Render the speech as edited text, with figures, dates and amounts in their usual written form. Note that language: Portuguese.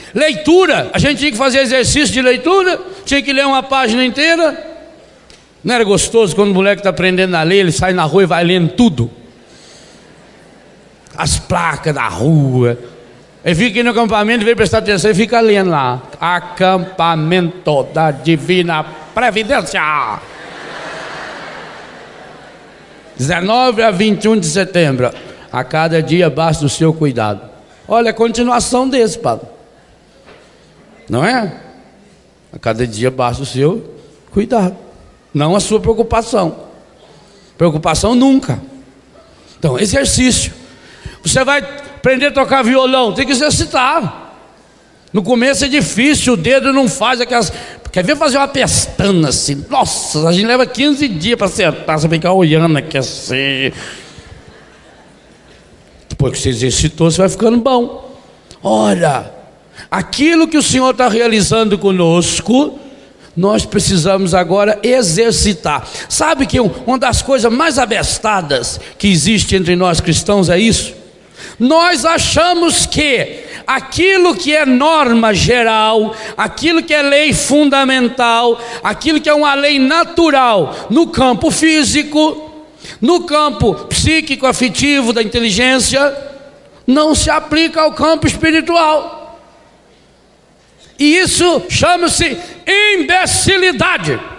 Leitura, a gente tinha que fazer exercício de leitura, tinha que ler uma página inteira. Não era gostoso quando o moleque está aprendendo a ler, ele sai na rua e vai lendo tudo, as placas da rua. Ele fica aqui no acampamento, vem prestar atenção e fica lendo lá: acampamento da Divina Previdência, 19 a 21 de setembro. A cada dia basta o seu cuidado. Olha a continuação desse, padre, não é? A cada dia basta o seu cuidado, não a sua preocupação. Preocupação nunca. Então, exercício. Você vai aprender a tocar violão, tem que exercitar. No começo é difícil, o dedo não faz aquelas... Quer ver fazer uma pestana assim? Nossa, a gente leva 15 dias para acertar, você fica olhando aqui assim. Depois que você exercitou, você vai ficando bom. Olha, aquilo que o Senhor está realizando conosco, nós precisamos agora exercitar. Sabe que uma das coisas mais abestadas que existe entre nós cristãos é isso? Nós achamos que aquilo que é norma geral, aquilo que é lei fundamental, aquilo que é uma lei natural no campo físico, no campo psíquico, afetivo, da inteligência, não se aplica ao campo espiritual. E isso chama-se imbecilidade.